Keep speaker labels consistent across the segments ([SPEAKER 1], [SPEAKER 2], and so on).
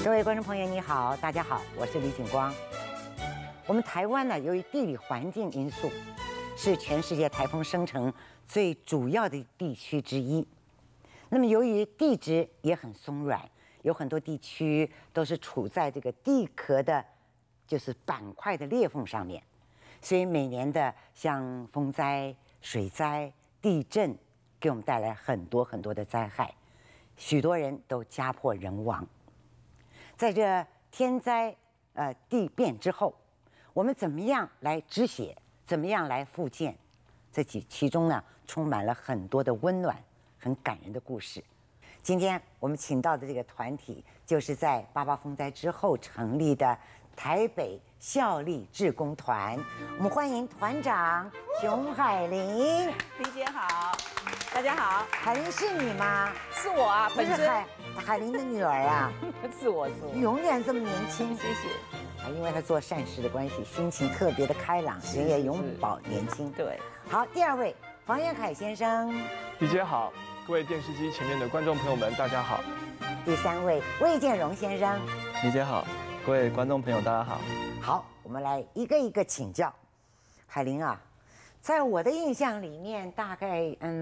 [SPEAKER 1] 各位观众朋友，你好，大家好，我是李景光。我们台湾呢，由于地理环境因素，是全世界台风生成最主要的地区之一。那么，由于地质也很松软，有很多地区都是处在这个地壳的，就是板块的裂缝上面，所以每年的像风灾、水灾、地震，给我们带来很多很多的灾害，许多人都家破人亡。在这天灾地变之后，我们怎么样来止血？怎么样来复健？这其中呢，充满了很多的温暖、很感人的故事。今天我们请到的这个团体，就是在88风灾之后成立的台北效力志工团。我们欢迎团长熊海玲。
[SPEAKER 2] 李姐好，大家好。
[SPEAKER 1] 海玲是你吗？
[SPEAKER 2] 是我啊，
[SPEAKER 1] 不是海玲的女儿啊。
[SPEAKER 2] 是我。
[SPEAKER 1] 永远这么年轻，
[SPEAKER 2] 谢谢。
[SPEAKER 1] 因为她做善事的关系，心情特别的开朗，人也永葆年轻。
[SPEAKER 2] 对。
[SPEAKER 1] 好，第二位房元凯先生。
[SPEAKER 3] 李姐好，各位电视机前面的观众朋友们，大家好。
[SPEAKER 1] 第三位魏建荣先生。
[SPEAKER 4] 李姐好，各位观众朋友大家好。
[SPEAKER 1] 好，我们来一个一个请教。海玲啊，在我的印象里面，大概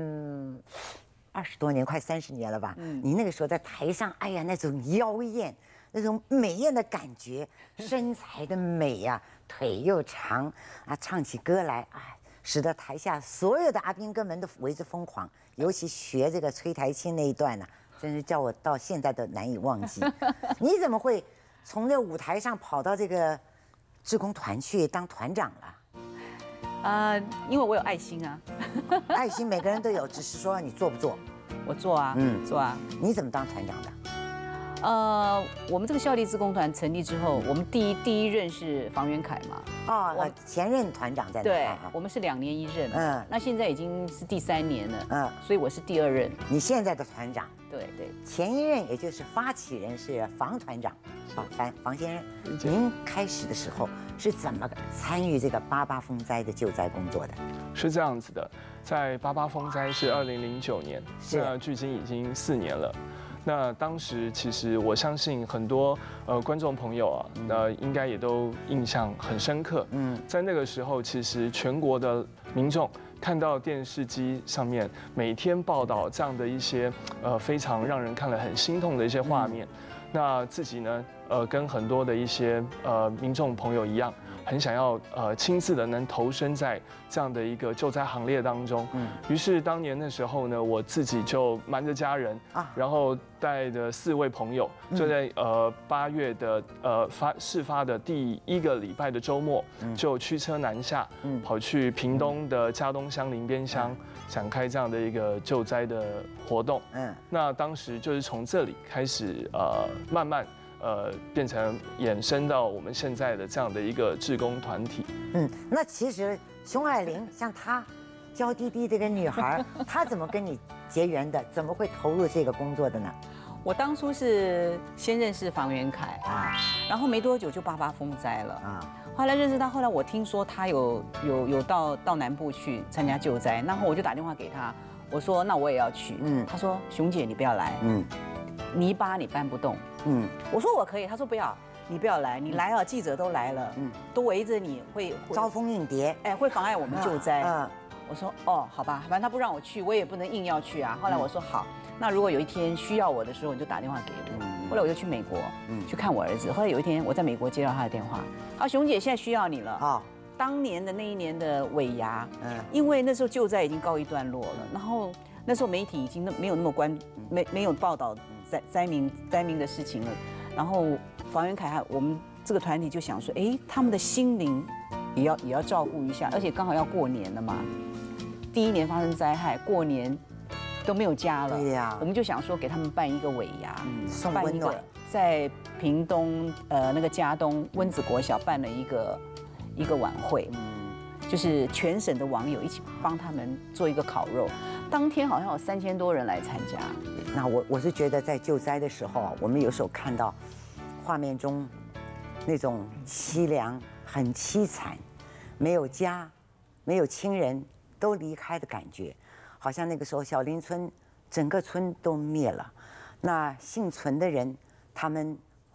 [SPEAKER 1] 20多年，快30年了吧。你那个时候在台上，哎呀，那种妖艳，那种美艳的感觉，身材的美呀、腿又长啊，唱起歌来，哎，使得台下所有的阿兵哥们都为之疯狂。尤其学这个崔台青那一段呢、真是叫我到现在都难以忘记。你怎么会从这舞台上跑到这个志工团去当团长了？
[SPEAKER 2] 因为我有爱心啊。
[SPEAKER 1] 爱心每个人都有，只是说你做不做。
[SPEAKER 2] 我做啊，做啊。
[SPEAKER 1] 你怎么当团长的？
[SPEAKER 2] 我们这个效力志工团成立之后，我们第一任是房元凯嘛。
[SPEAKER 1] 前任团长在那。
[SPEAKER 2] 对，我们是2年1任。那现在已经是第3年了。所以我是第2任。
[SPEAKER 1] 你现在的团长。
[SPEAKER 2] 对。
[SPEAKER 1] 前一任也就是发起人是房团长，房先生。您开始的时候是怎么参与这个88风灾的救灾工作的？
[SPEAKER 3] 是这样子的，在88风灾是2009年，那距今已经4年了。那当时其实我相信很多观众朋友啊，应该也都印象很深刻。在那个时候，其实全国的民众看到电视机上面每天报道这样的一些非常让人看了很心痛的一些画面，那自己呢跟很多的一些民众朋友一样，很想要亲自的能投身在这样的一个救灾行列当中。于是当年的时候呢，我自己就瞒着家人然后带着4位朋友，就在8月的事发的第1个礼拜的周末，就驱车南下，跑去屏东的嘉东乡林边乡，展开这样的一个救灾的活动。那当时就是从这里开始慢慢变成衍生到我们现在的这样的一个志工团体。
[SPEAKER 1] 那其实熊海玲像她娇滴滴的一个女孩，她怎么跟你结缘的？怎么会投入这个工作的呢？
[SPEAKER 2] 我当初是先认识房元凯然后没多久就88风灾了后来认识他，后来我听说他有到南部去参加救灾，然后我就打电话给他，我说那我也要去。他说熊姐你不要来，泥巴你搬不动。我说我可以，他说不要，你不要来，你来了记者都来了，都围着你会
[SPEAKER 1] 招蜂引蝶，
[SPEAKER 2] 会妨碍我们救灾。我说哦好吧，反正他不让我去，我也不能硬要去啊。后来我说好，那如果有一天需要我的时候，你就打电话给我。后来我就去美国，去看我儿子。后来有一天我在美国接到他的电话，熊姐现在需要你了。当年的那一年的尾牙，因为那时候救灾已经告一段落了，然后那时候媒体已经没有那么没有报道灾民的事情了。然后房元凯我们这个团体就想说，他们的心灵也要照顾一下，而且刚好要过年了嘛。第1年发生灾害，过年都没有家了。对呀，我们就想说给他们办一个尾牙，
[SPEAKER 1] 送温暖。
[SPEAKER 2] 在屏东那个嘉东温子国小办了一个晚会，就是全省的网友一起帮他们做一个烤肉。当天好像有3000多人来参加。那
[SPEAKER 1] 我是觉得在救灾的时候，我们有时候看到画面中那种凄凉、很凄惨，没有家，没有亲人都离开的感觉，好像那个时候小林村整个村都灭了。那幸存的人，他们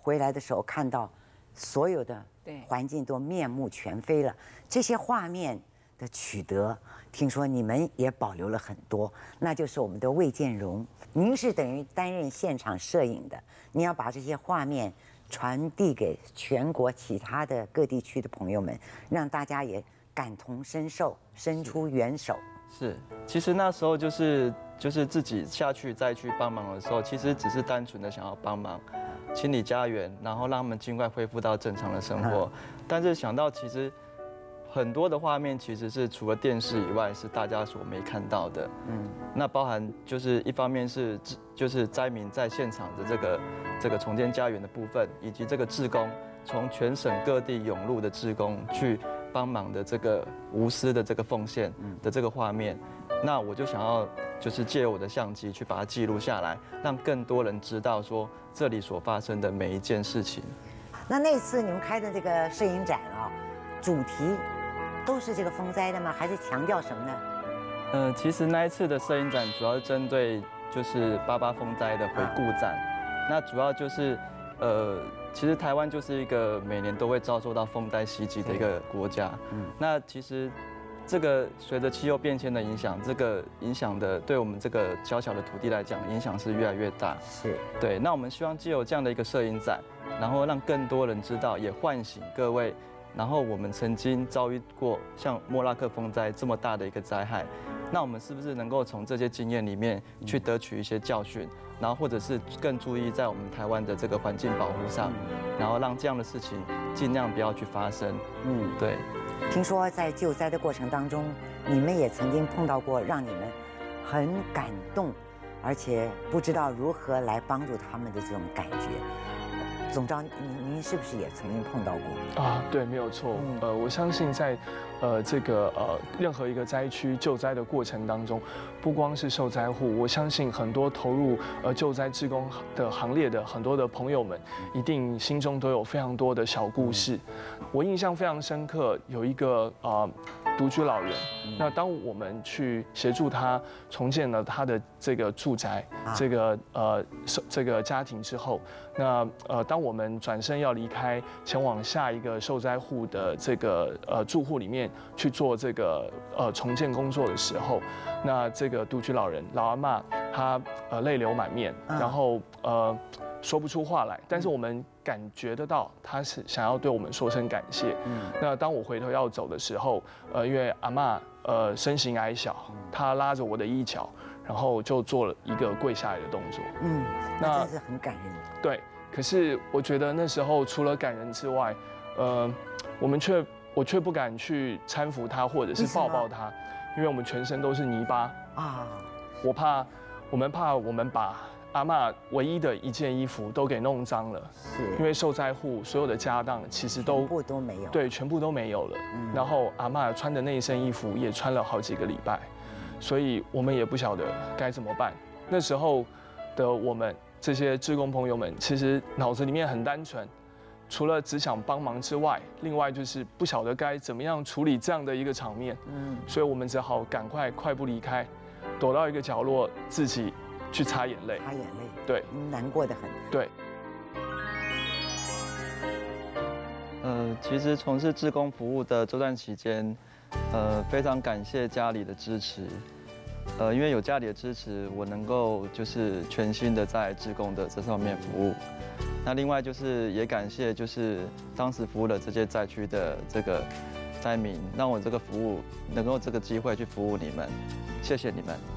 [SPEAKER 1] 回来的时候看到所有的环境都面目全非了，这些画面的取得，听说你们也保留了很多，那就是我们的魏建荣，您是等于担任现场摄影的，你要把这些画面传递给全国其他的各地区的朋友们，让大家也感同身受，伸出援手。
[SPEAKER 4] 是，其实那时候就是自己下去再去帮忙的时候，其实只是单纯的想要帮忙清理家园，然后让他们尽快恢复到正常的生活。但是想到其实很多的画面其实是除了电视以外是大家所没看到的。那包含就是一方面是就是灾民在现场的这个重建家园的部分，以及这个志工从全省各地涌入的志工去帮忙的这个无私的这个奉献的这个画面。那我就想要就是借我的相机去把它记录下来，让更多人知道说这里所发生的每一件事情。
[SPEAKER 1] 那次你们开的这个摄影展啊，主题都是这个风灾的吗？还是强调什么呢？
[SPEAKER 4] 其实那一次的摄影展主要是针对就是88风灾的回顾展。那主要就是其实台湾就是一个每年都会遭受到风灾袭击的一个国家。那其实这个随着气候变迁的影响，这个影响的对我们这个小小的土地来讲，影响是越来越大。
[SPEAKER 1] 是。对。
[SPEAKER 4] 那我们希望藉由这样的一个摄影展，然后让更多人知道，也唤醒各位。然后我们曾经遭遇过像莫拉克风灾这么大的一个灾害，那我们是不是能够从这些经验里面去得取一些教训，然后或者是更注意在我们台湾的这个环境保护上，然后让这样的事情尽量不要去发生。对。
[SPEAKER 1] 听说在救灾的过程当中，你们也曾经碰到过让你们很感动，而且不知道如何来帮助他们的这种感觉。总召，您是不是也曾经碰到过？
[SPEAKER 3] 啊，对，没有错。我相信在这个任何一个灾区救灾的过程当中，不光是受灾户，我相信很多投入救灾志工的行列的很多的朋友们，一定心中都有非常多的小故事。我印象非常深刻，有一个独居老人。那当我们去协助他重建了他的这个住宅，这个家庭之后，那当我们转身要离开，前往下一个受灾户的这个住户里面去做这个重建工作的时候，那这个独居老人老阿嬷她泪流满面，然后说不出话来，但是我们感觉得到他是想要对我们说声感谢。那当我回头要走的时候，因为阿嬷身形矮小，她拉着我的衣角，然后就做了一个跪下来的动作。
[SPEAKER 1] 那真是很感人。
[SPEAKER 3] 对，可是我觉得那时候除了感人之外，我却不敢去搀扶她或者是抱抱她，因为我们全身都是泥巴啊。我们怕我们把阿嬷唯一的一件衣服都给弄脏了，因为受灾户所有的家当其实
[SPEAKER 1] 全部都没有，
[SPEAKER 3] 对，全部都没有了。然后阿嬷穿的那一身衣服也穿了好几个礼拜，所以我们也不晓得该怎么办。那时候的我们这些志工朋友们，其实脑子里面很单纯，除了只想帮忙之外，另外就是不晓得该怎么样处理这样的一个场面。所以我们只好赶快快步离开，躲到一个角落自己去擦眼泪，
[SPEAKER 1] 擦眼泪，
[SPEAKER 3] 对，
[SPEAKER 1] 难过得很。
[SPEAKER 3] 对。
[SPEAKER 4] 其实从事志工服务的这段期间，非常感谢家里的支持。因为有家里的支持，我能够就是全心的在志工的这上面服务。那另外就是也感谢就是当时服务的这些灾区的这个灾民，让我这个服务能够这个机会去服务你们，谢谢你们。